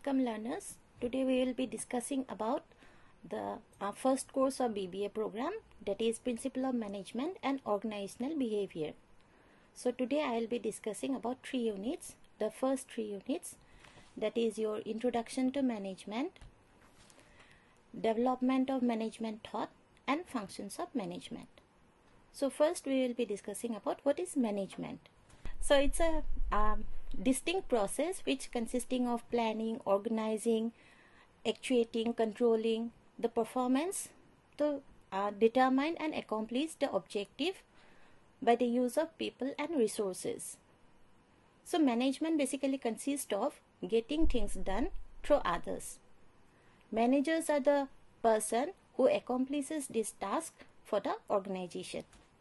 Welcome learners. Today we will be discussing about the first course of BBA program, that is Principle of Management and Organizational Behavior. So today I will be discussing about 3 units. The first 3 units, that is your Introduction to Management, Development of Management Thought and Functions of Management. So first we will be discussing about what is management. So it's a distinct process which consisting of planning, organizing, actuating, controlling the performance to determine and accomplish the objective by the use of people and resources. So management basically consists of getting things done through others. Managers are the person who accomplishes this task for the organization.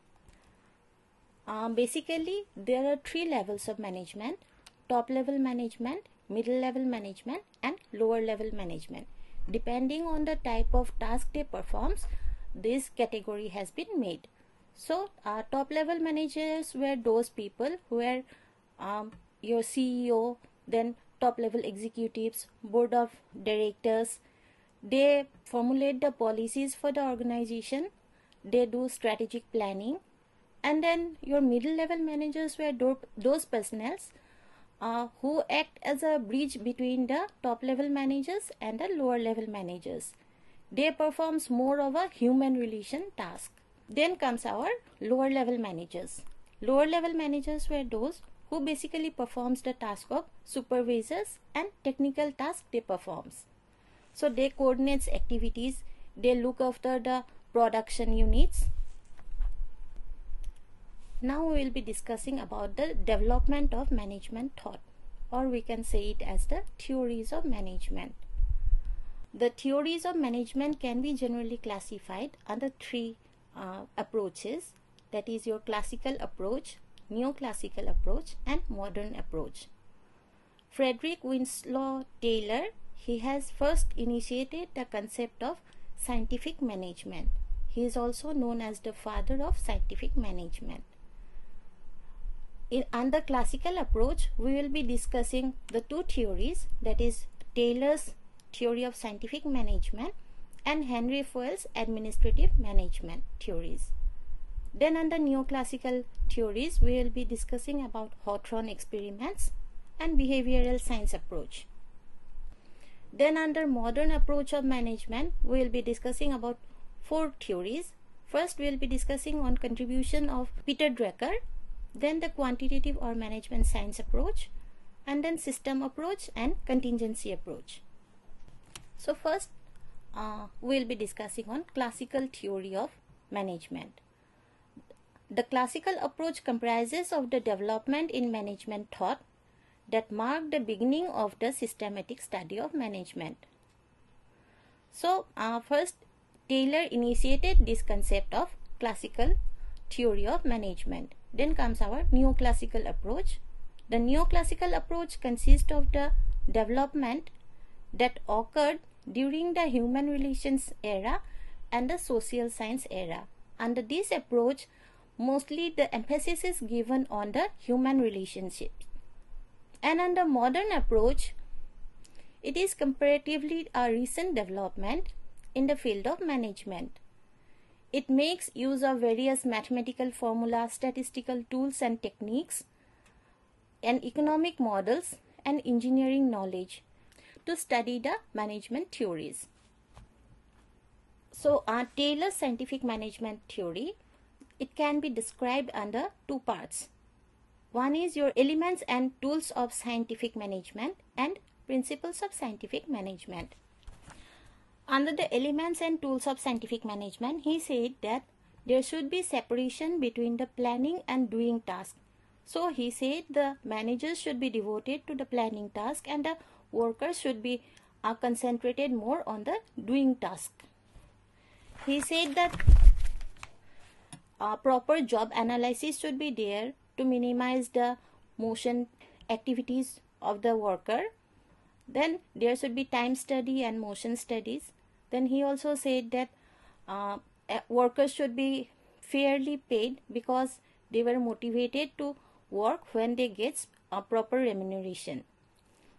Basically there are 3 levels of management: top level management, middle level management and lower level management. Depending on the type of task they perform, this category has been made. So top level managers were those people who were your CEO, then top level executives, board of directors. They formulate the policies for the organization, they do strategic planning. And then your middle level managers were those personnel who act as a bridge between the top level managers and the lower level managers. They performs more of a human relation task. Then comes our lower level managers. Lower level managers were those who basically performs the task of supervisors and technical tasks they performs. So they coordinates activities, they look after the production units. Now we will be discussing about the development of management thought, or we can say it as the theories of management. The theories of management can be generally classified under 3 approaches, that is your classical approach, neoclassical approach and modern approach. Frederick Winslow Taylor, he has first initiated the concept of scientific management. He is also known as the father of scientific management. Under classical approach, we will be discussing the 2 theories, that is Taylor's theory of scientific management and Henry Fayol's administrative management theories. Then under neoclassical theories, we will be discussing about Hawthorne experiments and behavioral science approach. Then under modern approach of management, we will be discussing about 4 theories. First, we will be discussing on contribution of Peter Drucker, then the quantitative or management science approach, and then system approach and contingency approach. So first we will be discussing on classical theory of management. The classical approach comprises of the development in management thought that marked the beginning of the systematic study of management. So first Taylor initiated this concept of classical theory of management. Then comes our neoclassical approach. The neoclassical approach consists of the development that occurred during the human relations era and the social science era. Under this approach, mostly the emphasis is given on the human relationships. And under modern approach, it is comparatively a recent development in the field of management. It makes use of various mathematical formulas, statistical tools and techniques, and economic models and engineering knowledge to study the management theories. So Taylor's scientific management theory, it can be described under 2 parts. One is your elements and tools of scientific management and principles of scientific management. Under the elements and tools of scientific management, he said that there should be separation between the planning and doing task. So he said the managers should be devoted to the planning task and the workers should be concentrated more on the doing task. He said that proper job analysis should be there to minimize the motion activities of the worker. Then there should be time study and motion studies. Then he also said that workers should be fairly paid because they were motivated to work when they get a proper remuneration.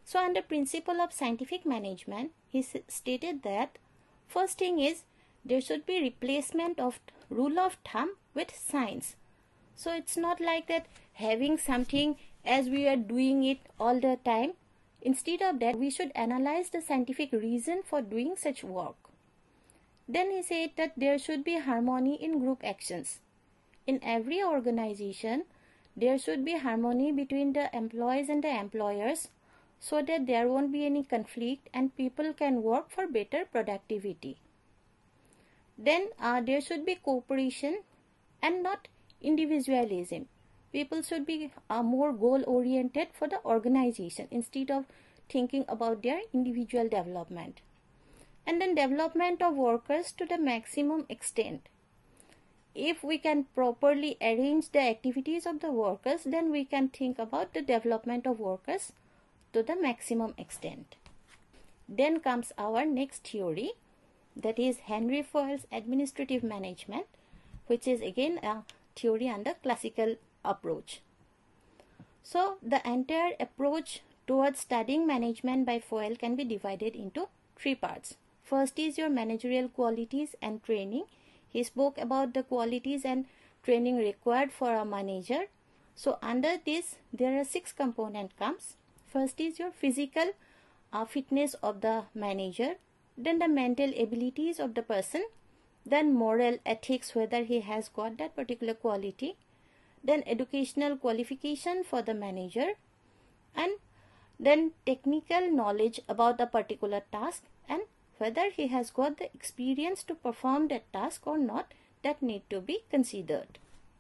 So under principle of scientific management, he stated that first thing is there should be replacement of rule of thumb with science. So it's not like that having something as we are doing it all the time. Instead of that, we should analyze the scientific reason for doing such work. Then he said that there should be harmony in group actions. In every organization, there should be harmony between the employees and the employers so that there won't be any conflict and people can work for better productivity. Then there should be cooperation and not individualism. People should be more goal-oriented for the organization instead of thinking about their individual development. And then development of workers to the maximum extent. If we can properly arrange the activities of the workers, then we can think about the development of workers to the maximum extent. Then comes our next theory, that is Henry Fayol's administrative management, which is again a theory under classical approach. So the entire approach towards studying management by Fayol can be divided into three parts. First is your managerial qualities and training. He spoke about the qualities and training required for a manager. So under this, there are 6 components comes. First is your physical fitness of the manager, then the mental abilities of the person, then moral ethics, whether he has got that particular quality, then educational qualification for the manager, and then technical knowledge about a particular task and whether he has got the experience to perform that task or not, that need to be considered.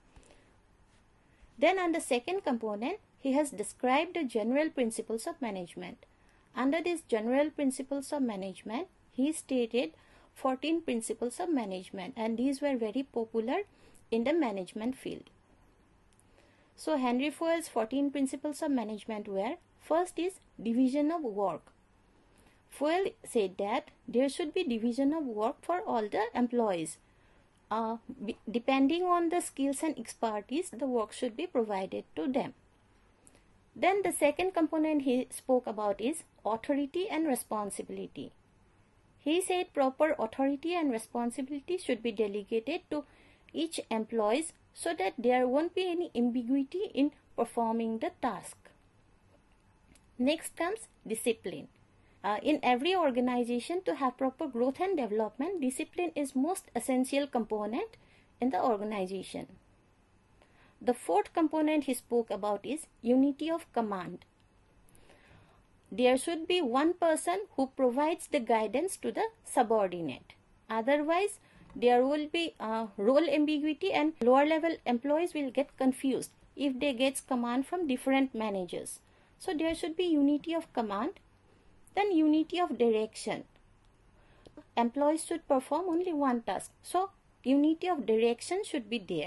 Then on the second component, he has described the general principles of management. Under these general principles of management, he stated 14 principles of management, and these were very popular in the management field. So Henry Fayol's 14 principles of management were, first is division of work. Fayol said that there should be division of work for all the employees. Depending on the skills and expertise, the work should be provided to them. Then the second component he spoke about is authority and responsibility. He said proper authority and responsibility should be delegated to each employee so that there won't be any ambiguity in performing the task. Next comes discipline. In every organization, to have proper growth and development, discipline is most essential component in the organization. The fourth component he spoke about is unity of command. There should be one person who provides the guidance to the subordinate. Otherwise, there will be role ambiguity and lower level employees will get confused if they get command from different managers. So there should be unity of command. Then unity of direction. Employees should perform only one task. So unity of direction should be there.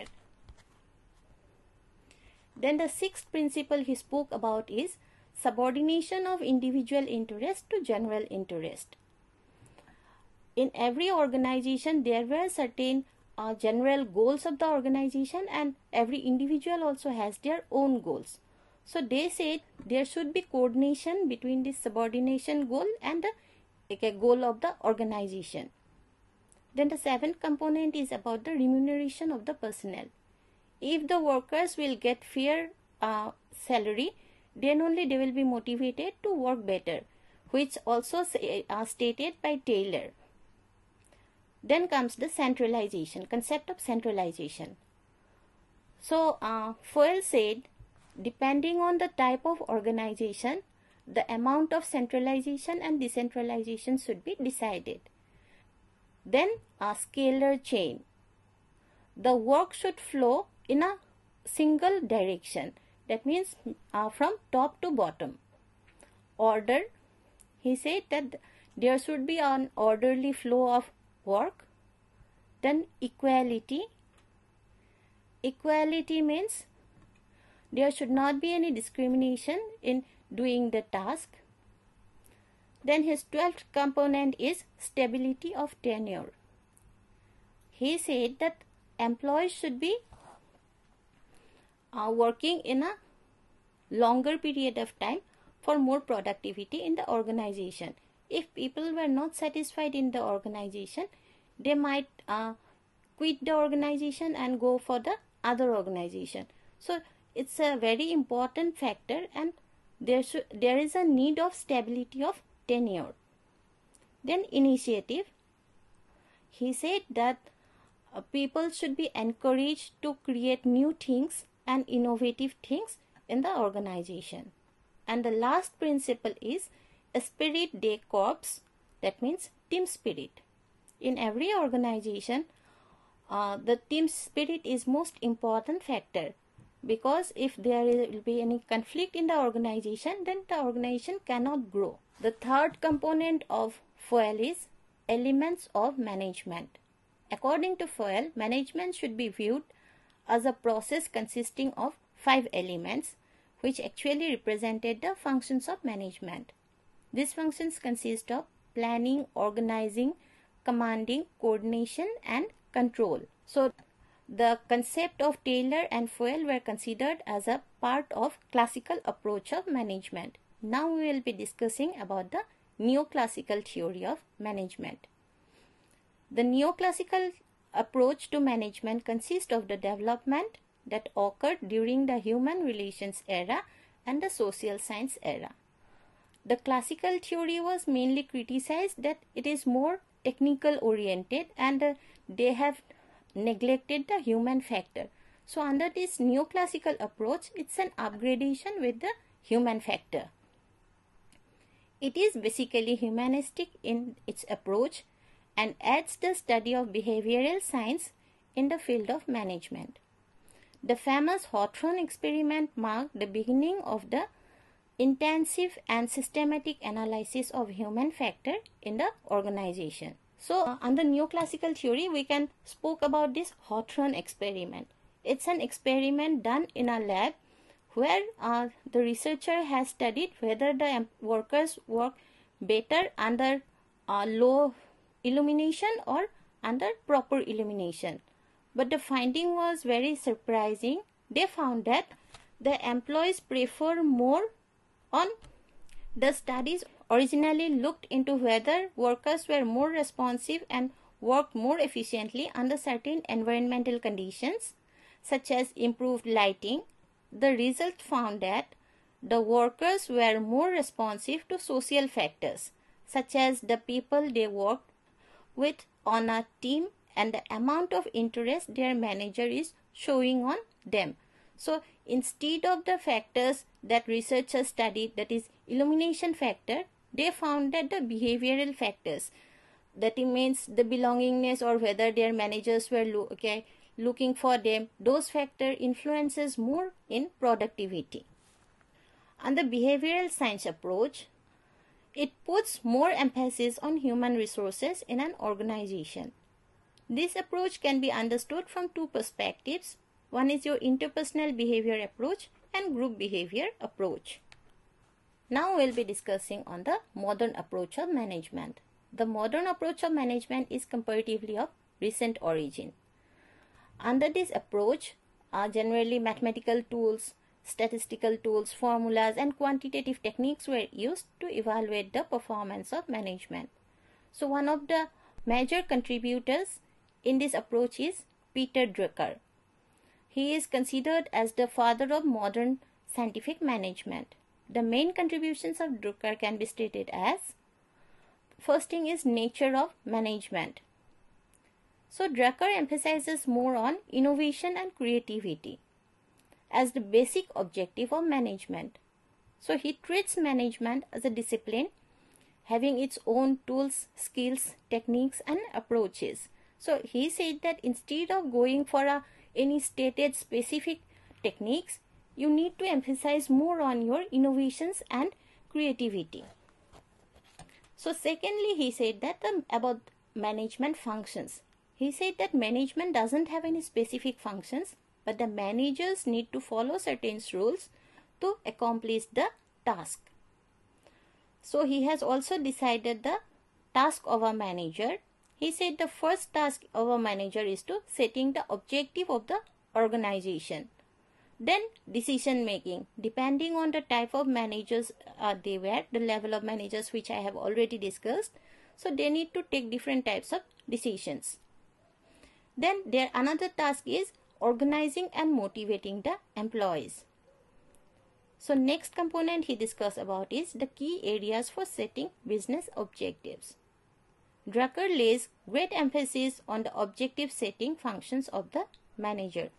Then the sixth principle he spoke about is subordination of individual interest to general interest. In every organization, there were certain general goals of the organization, and every individual also has their own goals. So they said there should be coordination between the subordination goal and the goal of the organization. Then the seventh component is about the remuneration of the personnel. If the workers will get fair salary, then only they will be motivated to work better, which also stated by Taylor. Then comes the centralization, concept of centralization. So Fayol said, depending on the type of organization, the amount of centralization and decentralization should be decided. Then a scalar chain. The work should flow in a single direction. That means from top to bottom. Order. He said that there should be an orderly flow of work. Then equality. Equality means there should not be any discrimination in doing the task. Then his 12th component is stability of tenure. He said that employees should be working in a longer period of time for more productivity in the organization. If people were not satisfied in the organization, they might quit the organization and go for the other organization. So it's a very important factor, and there is a need of stability of tenure. Then initiative. He said that people should be encouraged to create new things and innovative things in the organization. And the last principle is spirit de corps, that means team spirit. In every organization, the team spirit is most important factor, because if there will be any conflict in the organization, then the organization cannot grow. The third component of FOIL is elements of management. According to FOIL, management should be viewed as a process consisting of 5 elements, which actually represented the functions of management. These functions consist of planning, organizing, commanding, coordination, and control. So the concept of Taylor and FOIL were considered as a part of classical approach of management. Now we will be discussing about the neoclassical theory of management. The neoclassical approach to management consists of the development that occurred during the human relations era and the social science era. The classical theory was mainly criticized that it is more technical oriented, and they have neglected the human factor. So under this neoclassical approach, it's an upgradation with the human factor. It is basically humanistic in its approach and adds the study of behavioral science in the field of management. The famous Hawthorne experiment marked the beginning of the intensive and systematic analysis of human factor in the organization. So under neoclassical theory, we can spoke about this Hawthorne experiment. It's an experiment done in a lab where the researcher has studied whether the workers work better under low illumination or under proper illumination. But the finding was very surprising. They found that the employees prefer more on the studies originally looked into whether workers were more responsive and worked more efficiently under certain environmental conditions, such as improved lighting. The result found that the workers were more responsive to social factors, such as the people they worked with on a team and the amount of interest their manager is showing on them. So instead of the factors that researchers studied, that is illumination factor, they found that the behavioral factors, that it means the belongingness or whether their managers were looking for them, those factor influences more in productivity. And the behavioral science approach, it puts more emphasis on human resources in an organization. This approach can be understood from two perspectives. One is your interpersonal behavior approach and group behavior approach. Now we'll be discussing on the modern approach of management. The modern approach of management is comparatively of recent origin. Under this approach, generally mathematical tools, statistical tools, formulas, and quantitative techniques were used to evaluate the performance of management. So one of the major contributors in this approach is Peter Drucker. He is considered as the father of modern scientific management. The main contributions of Drucker can be stated as, first thing is nature of management. So Drucker emphasizes more on innovation and creativity as the basic objective of management. So he treats management as a discipline having its own tools, skills, techniques, and approaches. So he said that instead of going for any stated specific techniques, you need to emphasize more on your innovations and creativity. So secondly, he said that about management functions. He said that management doesn't have any specific functions, but the managers need to follow certain rules to accomplish the task. So he has also decided the task of a manager. He said the first task of a manager is to setting the objective of the organization. Then decision making, depending on the type of managers they were, the level of managers which I have already discussed. So they need to take different types of decisions. Then their another task is organizing and motivating the employees. So next component he discussed about is the key areas for setting business objectives. Drucker lays great emphasis on the objective setting functions of the manager.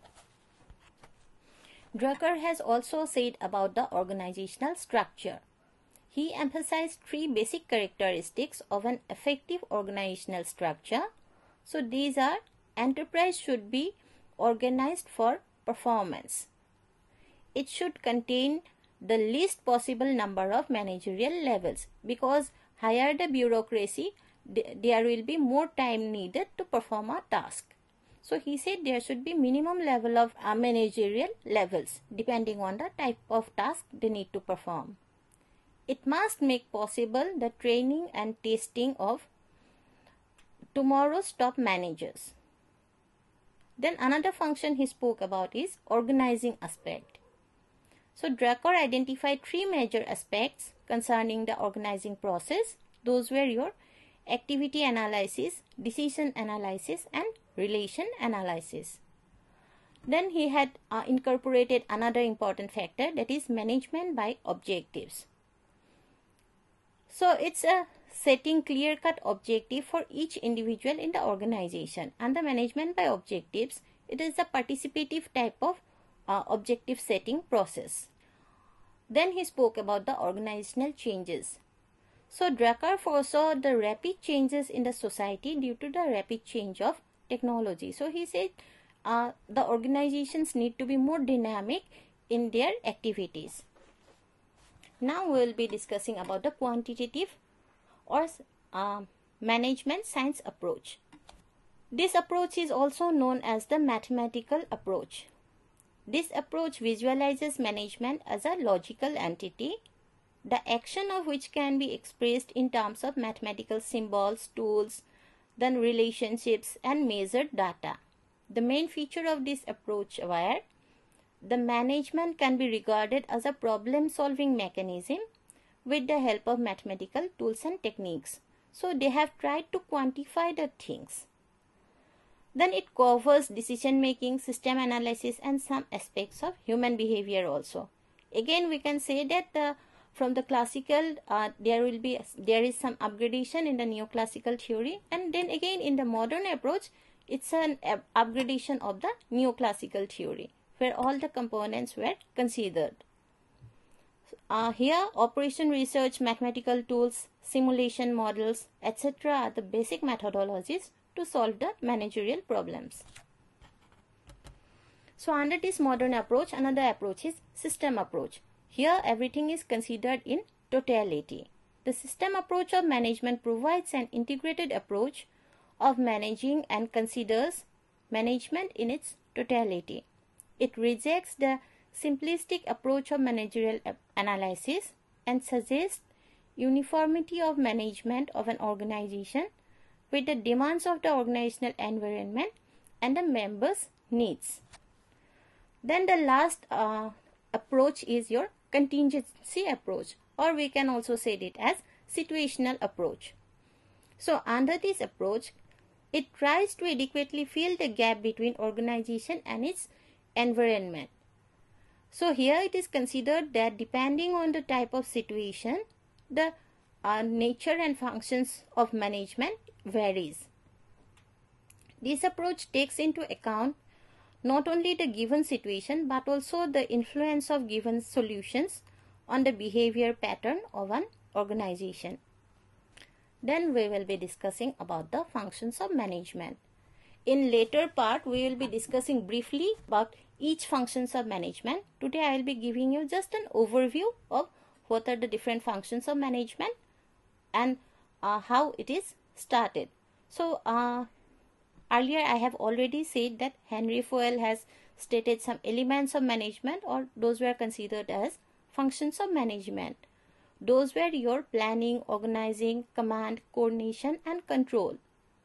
Drucker has also said about the organizational structure. He emphasized 3 basic characteristics of an effective organizational structure. So these are: enterprise should be organized for performance. It should contain the least possible number of managerial levels, because higher the bureaucracy, there will be more time needed to perform a task. So he said there should be minimum level of managerial levels depending on the type of task they need to perform. It must make possible the training and testing of tomorrow's top managers. Then another function he spoke about is organizing aspect. So Drucker identified 3 major aspects concerning the organizing process. Those were your activity analysis, decision analysis, and relation analysis. Then he had incorporated another important factor, that is management by objectives. So it's a setting clear-cut objective for each individual in the organization, and the management by objectives, it is a participative type of objective setting process. Then he spoke about the organizational changes. So Drucker foresaw the rapid changes in the society due to the rapid change of technology. So he said the organizations need to be more dynamic in their activities. Now we will be discussing about the quantitative or management science approach. This approach is also known as the mathematical approach. This approach visualizes management as a logical entity, the action of which can be expressed in terms of mathematical symbols, tools, then relationships and measured data. The main feature of this approach were the management can be regarded as a problem-solving mechanism with the help of mathematical tools and techniques. So they have tried to quantify the things. Then it covers decision making, system analysis, and some aspects of human behavior also. Again, we can say that from the classical there is some upgradation in the neoclassical theory, and then again in the modern approach it's an upgradation of the neoclassical theory where all the components were considered. Here operation research, mathematical tools, simulation models, etc. are the basic methodologies to solve the managerial problems. So under this modern approach, another approach is system approach. Here everything is considered in totality. The system approach of management provides an integrated approach of managing and considers management in its totality. It rejects the simplistic approach of managerial analysis and suggests uniformity of management of an organization with the demands of the organizational environment and the members' needs. Then the last approach is your contingency approach, or we can also say it as situational approach. So under this approach, it tries to adequately fill the gap between organization and its environment. So here it is considered that depending on the type of situation, the nature and functions of management varies. This approach takes into account not only the given situation but also the influence of given solutions on the behavior pattern of an organization. Then we will be discussing about the functions of management. In later part, we will be discussing briefly about each functions of management. Today I will be giving you just an overview of what are the different functions of management and how it is started. So earlier I have already said that Henry Fowell has stated some elements of management, or those were considered as functions of management. Those were your planning, organizing, command, coordination and control.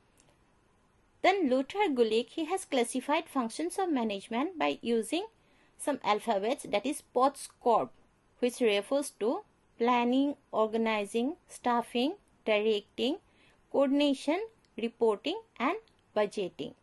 Then Lothar Gulick, he has classified functions of management by using some alphabets, that is POTSCORB, which refers to planning, organizing, staffing, directing, coordination, reporting and budgeting.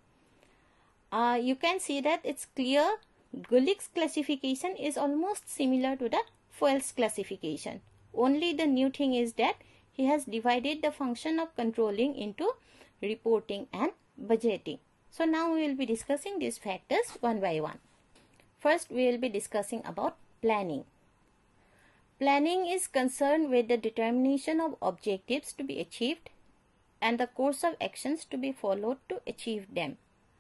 You can see that it's clear Gulick's classification is almost similar to the Fuel's classification. Only the new thing is that he has divided the function of controlling into reporting and budgeting. So now we will be discussing these factors one by one. First, we will be discussing about planning. Planning is concerned with the determination of objectives to be achieved and the course of actions to be followed to achieve them.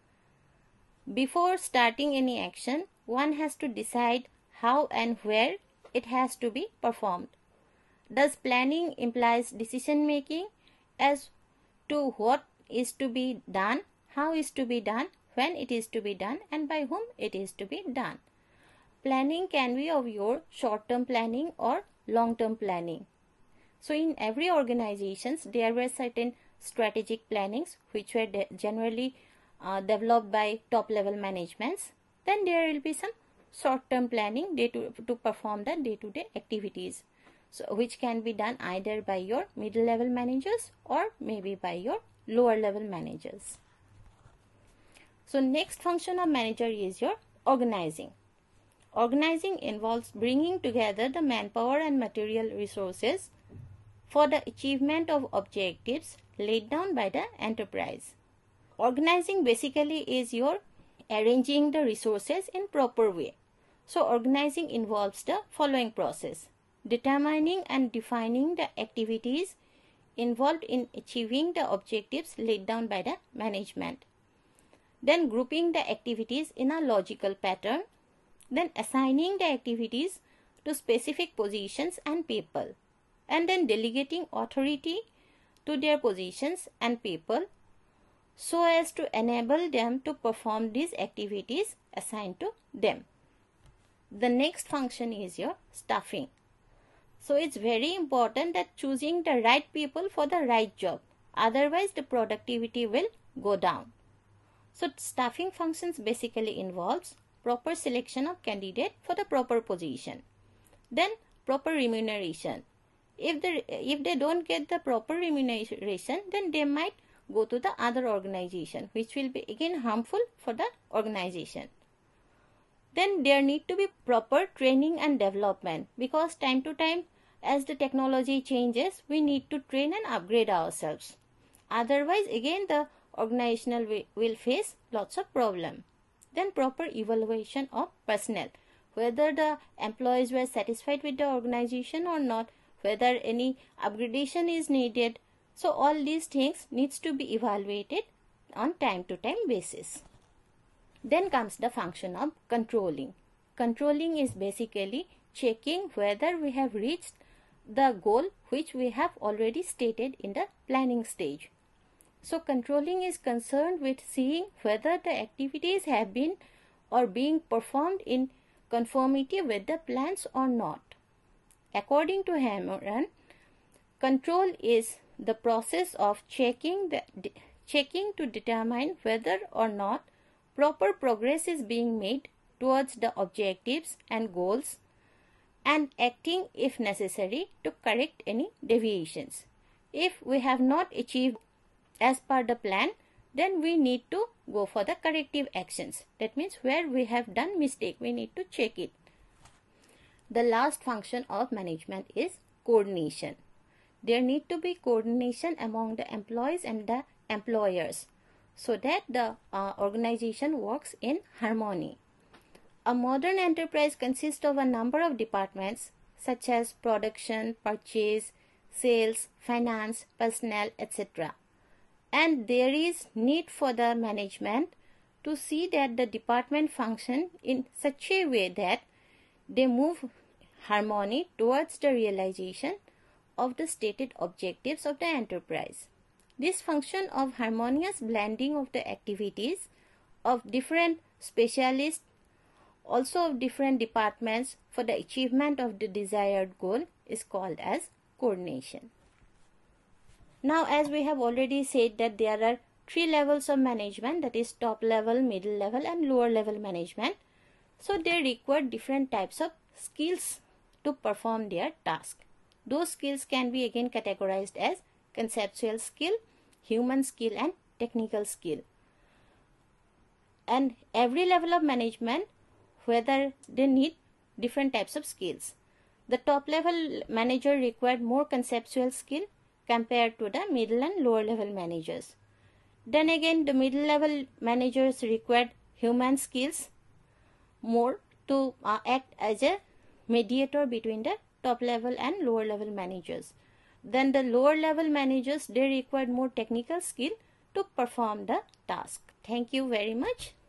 Before starting any action, one has to decide how and where it has to be performed. Thus, planning implies decision making as to what is to be done, how is to be done, when it is to be done and by whom it is to be done. Planning can be of your short-term planning or long-term planning. So in every organizations there were certain strategic plannings which were generally developed by top level managements. Then there will be some short-term planning to perform the day-to-day activities. So which can be done either by your middle level managers or maybe by your lower level managers. So next function of manager is your organizing. Organizing involves bringing together the manpower and material resources for the achievement of objectives laid down by the enterprise. Organizing basically is your arranging the resources in proper way. So organizing involves the following process: determining and defining the activities involved in achieving the objectives laid down by the management. Then grouping the activities in a logical pattern. Then assigning the activities to specific positions and people. And then delegating authority to their positions and people so as to enable them to perform these activities assigned to them. The next function is your staffing. So it's very important that choosing the right people for the right job. Otherwise the productivity will go down. So staffing functions basically involves proper selection of candidate for the proper position. Then proper remuneration. If they don't get the proper remuneration, then they might go to the other organization, which will be again harmful for the organization. Then there need to be proper training and development, because time to time as the technology changes, we need to train and upgrade ourselves. Otherwise again the organizational will face lots of problem. Then proper evaluation of personnel, whether the employees were satisfied with the organization or not, whether any upgradation is needed. So all these things needs to be evaluated on time to time basis. Then comes the function of controlling. Controlling is basically checking whether we have reached the goal which we have already stated in the planning stage. So controlling is concerned with seeing whether the activities have been or being performed in conformity with the plans or not. According to Hammeran, control is the process of checking to determine whether or not proper progress is being made towards the objectives and goals, and acting if necessary to correct any deviations. If we have not achieved as per the plan, then we need to go for the corrective actions. That means where we have done mistake, we need to check it. The last function of management is coordination. There need to be coordination among the employees and the employers so that the organization works in harmony. A modern enterprise consists of a number of departments such as production, purchase, sales, finance, personnel, etc. And there is need for the management to see that the department function in such a way that they move harmony towards the realization of the stated objectives of the enterprise. This function of harmonious blending of the activities of different specialists, also of different departments for the achievement of the desired goal, is called as coordination. Now, as we have already said that there are 3 levels of management, that is top level, middle level and lower level management. So they require different types of skills to perform their task. Those skills can be again categorized as conceptual skill, human skill and technical skill. And every level of management, whether they need different types of skills. The top level manager required more conceptual skill compared to the middle and lower level managers. Then again, the middle level managers required human skills more to act as a mediator between the top level and lower level managers. Then the lower level managers, they required more technical skill to perform the task. Thank you very much.